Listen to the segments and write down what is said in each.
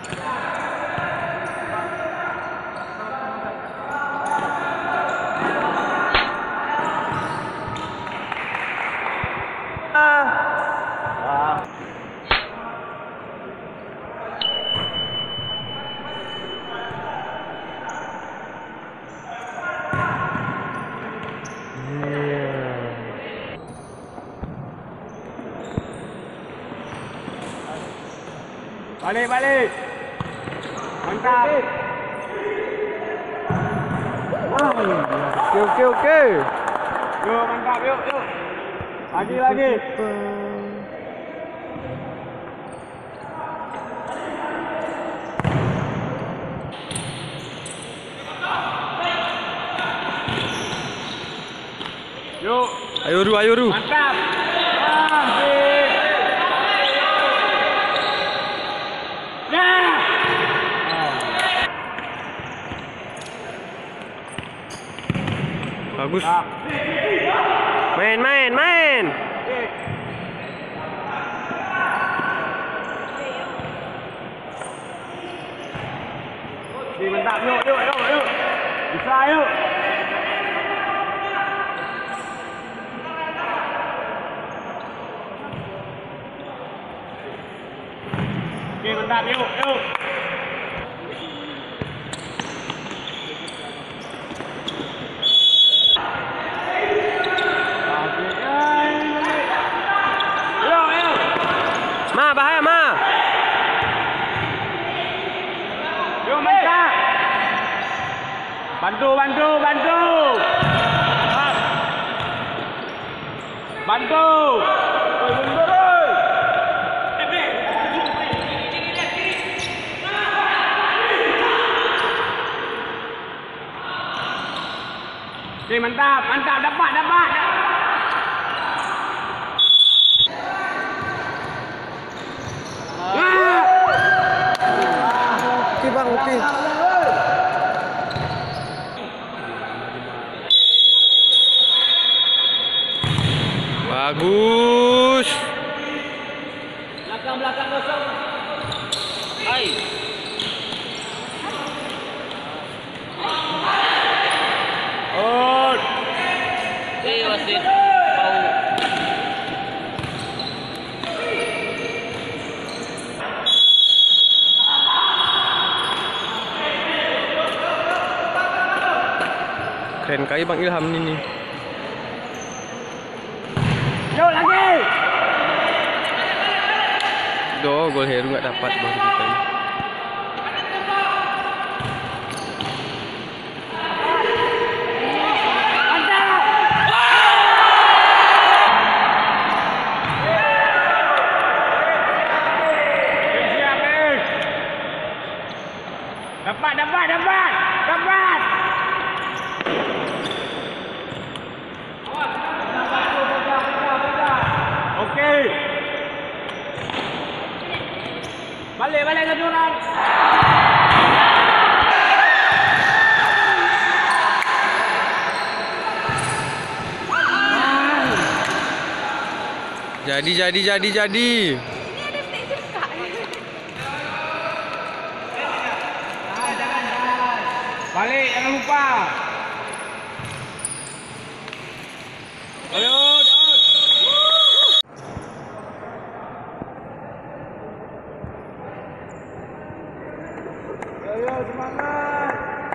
Balik, balik. Mantap. Okey. Yuk, mantap. Yuk. Lagi. Yuk. Ayo Ru. Mantap. Bagus. Main. Mantap. Yuk. Bisa, yuk. Okey, mantap. Yuk. Bahaya. Yuk, mantap. Bantu. Bantu. Okey, mantap. Dapat. Okey bang, okey. Bagus. Belakang kosong. Hai. Out. Wasit. Keren kali Bang Ilham ini. Yuk lagi. Gol Heru nggak dapat baru kali. Dapat. Okey. Balik ke jurang. Jadi. Balik, jangan lupa. Ayo, Daud. Ayo, semangat.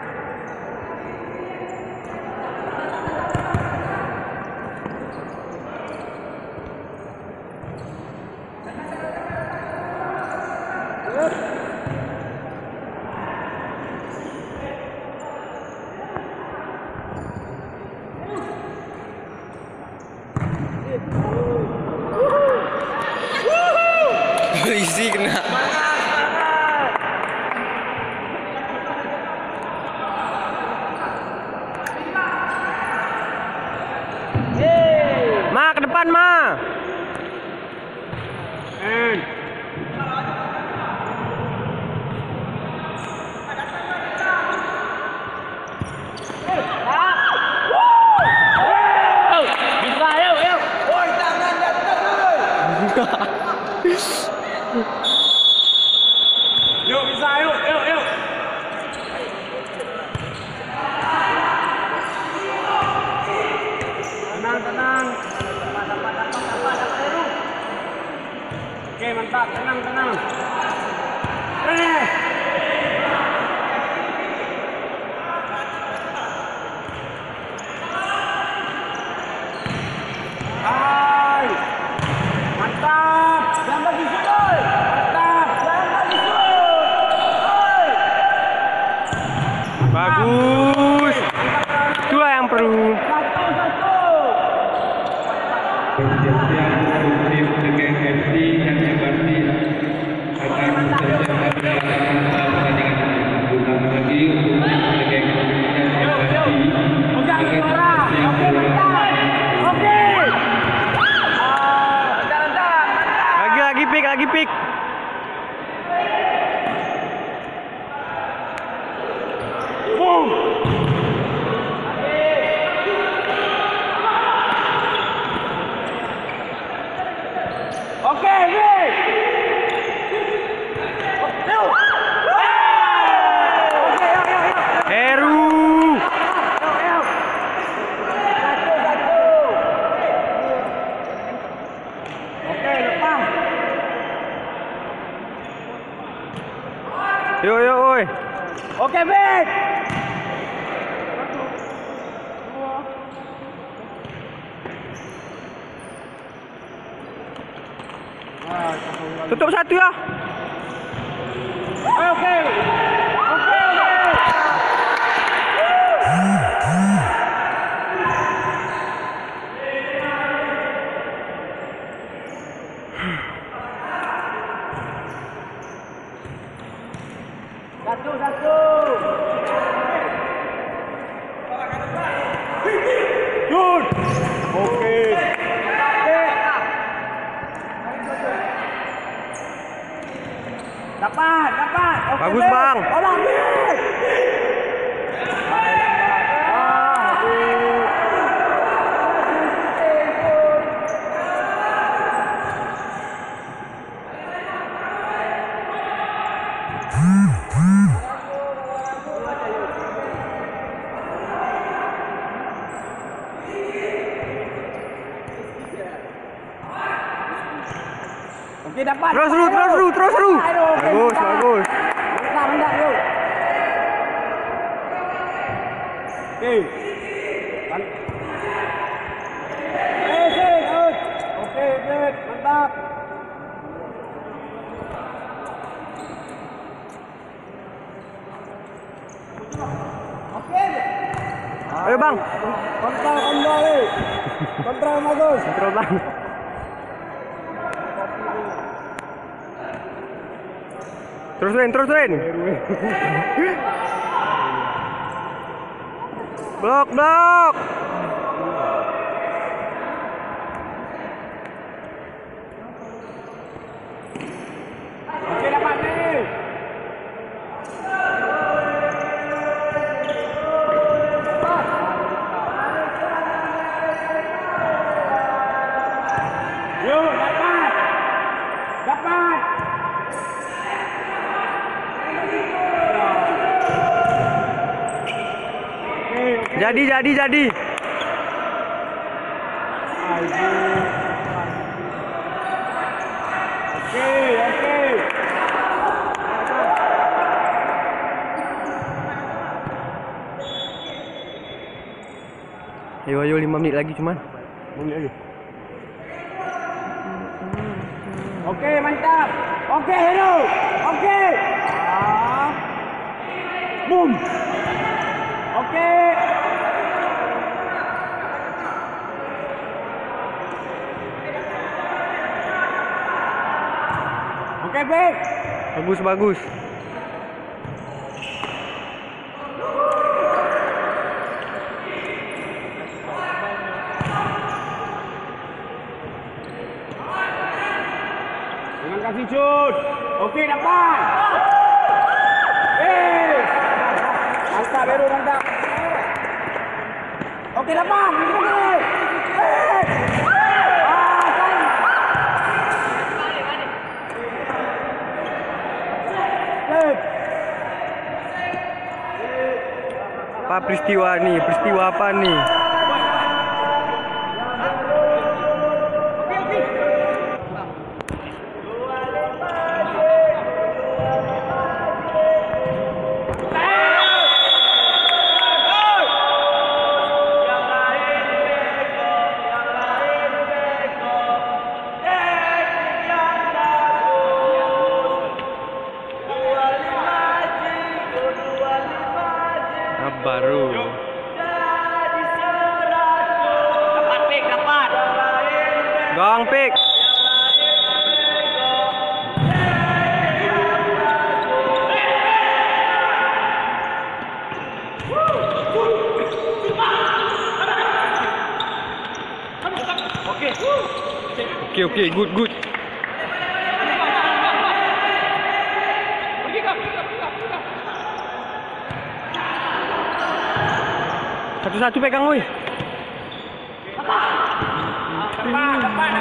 Polisi kena. Ma, ke depan, Ma. Yuk, bisa, yuk, yuk, yuk. Tenang, tenang. Oke, mantap. Tenang, tenang. Hai. Mantap. Jangan bagi sudut. Mantap. Jangan bagi sudut. Hai. Bagus. Itulah yang perlu. Satu, satu. Tim Tegeng FC dan Jabati akan bersiap dalam pertandingan utama lagi untuk tim Tegeng FC dan Jabati Pegang suara. Oke, mantap. Oke. Bentar, bentar. Lagi pick, lagi pick. Boom. Oke, Vic. Yuk. Oke, yuk, yuk, yuk. Heru. Yuk, yuk. Satu, satu. Oke, lepas. Yo yo oi. Oke, Vic. Tutup satu ya. Oke. Oke, oke. Satu, satu. Good. Oke. Dapat, dapat. Oke, Bagus, Vic. Bang. Olah, Vic. Okey, dapat. Terus ru, terus ru, terus ru. Bagus, bagus. Rendah, rendah, yuk. Okey. Good. Okey, good. Mantap. Okey. Ayo bang. Kontrol kembali. Kontrol bagus. Kontrol bang. Terusin, terusin. Blok, blok. Okey, dapat ni. Yuk, dapat. Dapat. Jadi. Okey. Ayo 5 menit lagi cuman. Okey, mantap. Okey, Hero. Okey. Boom. Okey. Okey, baik. Bagus, bagus. Jangan kasih cut. Okey, dapat. Mantap, Hero, mantap. Okey, dapat. Apa peristiwa ni? Peristiwa apa ni? Baru. Dapat pik, dapat. Gong pik. Okay, good. Satu-satu pegang weh. Depan.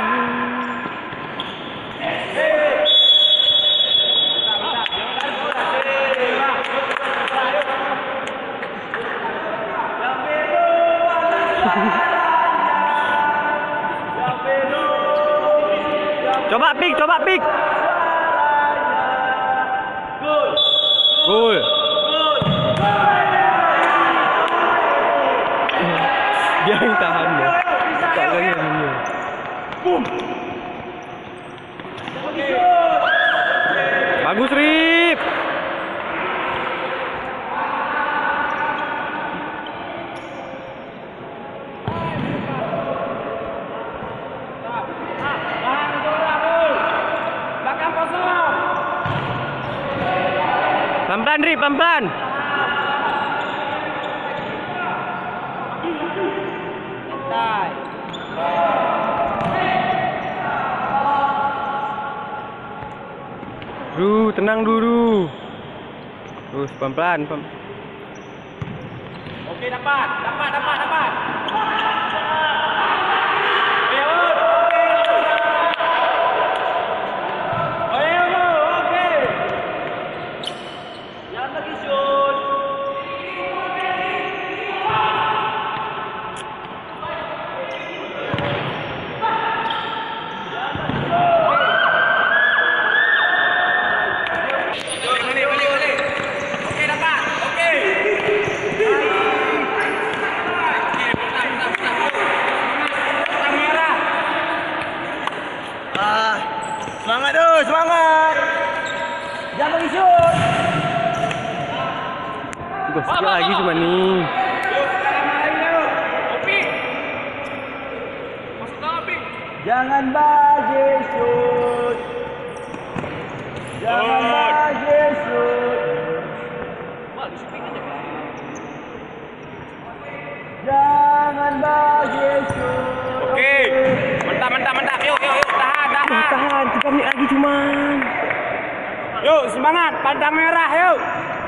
Coba pik. Gol. Dia yang tahan ya. Tak lagi dunia. Boom. Bagus Rip. Belakang kosong. Pelan-pelan Rip, pelan-pelan. Tenang dulu. Terus pelan-pelan. Okey, dapat. Jangan lagi shoot. Semangat. Jangan bagi shoot. Sikit lagi cuma ni. Jangan bagi shoot. Jangan bagi shoot. Jangan bagi shoot. Okey. Mantap. Yuk. Tahan 3 minit lagi cuman. Yuk, semangat. Pantang merah, yuk.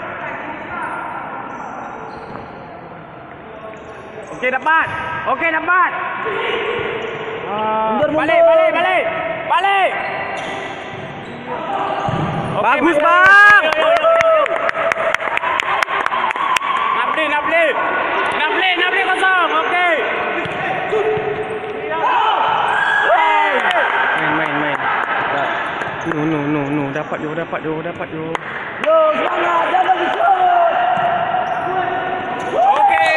Okey, dapat. Balik. Bagus bang. Napli kosong. Okey. Main. No. Dapat jo. Yo, semangat. Jangan bagi shoot. Okey.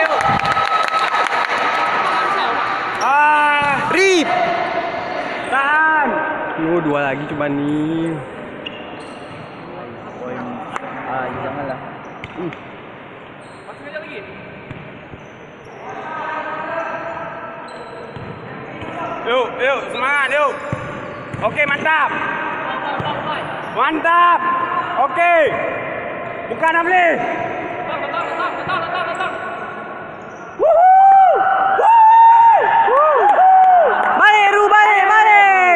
Rip. Tahan. Dua lagi cuma ni. Janganlah. Masih lagi. Yuk, semangat, yuk. Okey, mantap. Okey. Bukan Amli. Betul. Balik.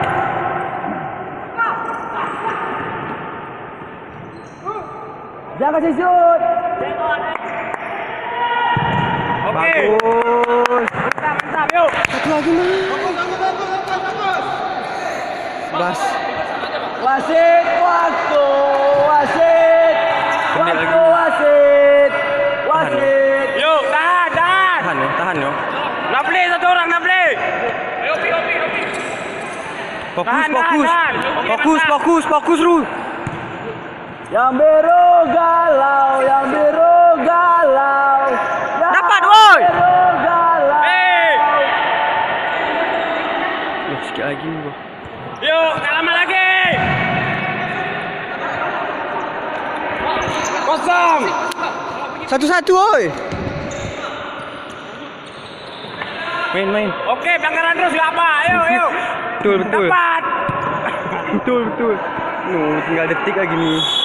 Jangan kasi shoot. Okey. Bagus. Mantap, yuk. Satu lagi mah. Bas. Wasit waktu. Fokus, Tahan, fokus. tahan. Okey, Fokus, mantap. fokus, fokus, Rul. Yang biru galau, yang biru galau. Yang Dapat, woi. biru galau. Sikit lagi bro. Yuk, tak lama lagi. Kosong. 1-1 oi. Main. Okey, pelanggaran terus enggak apa. Ayo. Betul. Dapat. Betul. No, tinggal detik lagi ni.